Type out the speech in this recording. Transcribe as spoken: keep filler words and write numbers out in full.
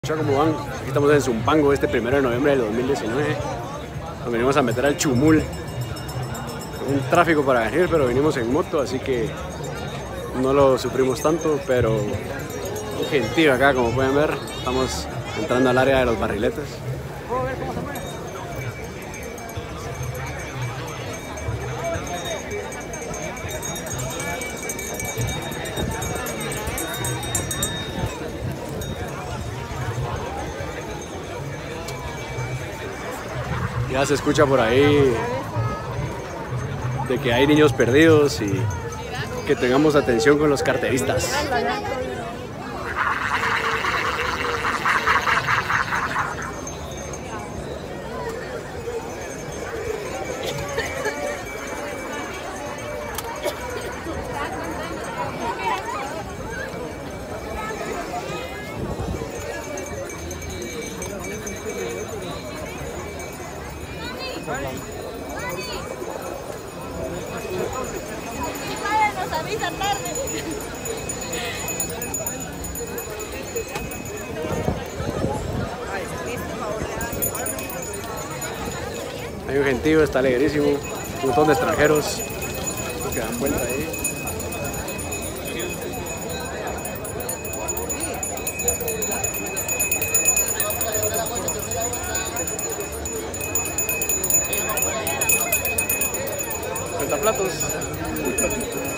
¿Cómo van? Aquí estamos en Zumpango este primero de noviembre del dos mil diecinueve. Nos venimos a meter al Chumul. Un tráfico para venir, pero venimos en moto, así que no lo sufrimos tanto, pero un gentío acá, como pueden ver. Estamos entrando al área de los barriletes. Ya se escucha por ahí de que hay niños perdidos y que tengamos atención con los carteristas. Nos avisan tarde. Hay un gentío, está alegrísimo, un montón de extranjeros que dan vuelta ahí. Platos.